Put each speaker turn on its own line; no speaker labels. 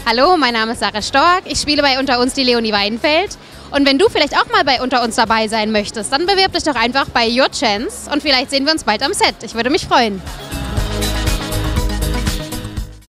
Hallo, mein Name ist Sarah Stork, ich spiele bei Unter uns die Leonie Weidenfeld. Und wenn du vielleicht auch mal bei Unter uns dabei sein möchtest, dann bewirb dich doch einfach bei Your Chance und vielleicht sehen wir uns bald am Set. Ich würde mich freuen.